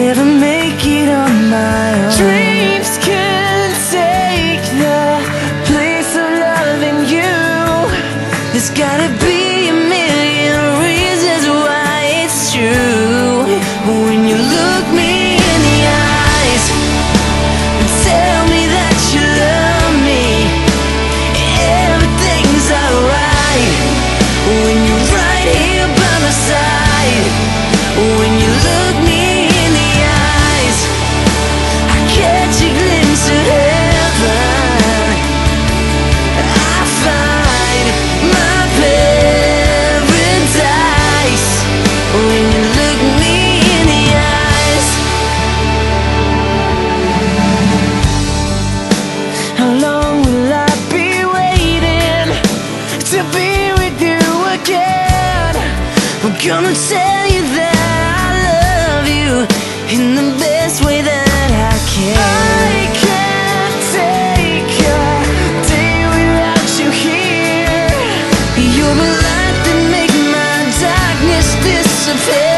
never make it on my own. Dreams can take the place of loving you. There's gotta be a million reasons why it's true. When you look me in the eyes and tell me that you love me, everything's alright. When you're right here by my side, when you look me in the eyes, I catch a glimpse of heaven. I find my paradise when you look me in the eyes. How long will I be waiting to be with you again? I'm gonna tell you that I love you in the best way that I can. I can't take a day without you here. You're the light that make my darkness disappear.